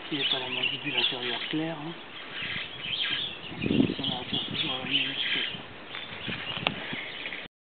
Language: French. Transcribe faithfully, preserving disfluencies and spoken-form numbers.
Il n'y a pas la mandibule inférieure claire. Hein. On a toujours une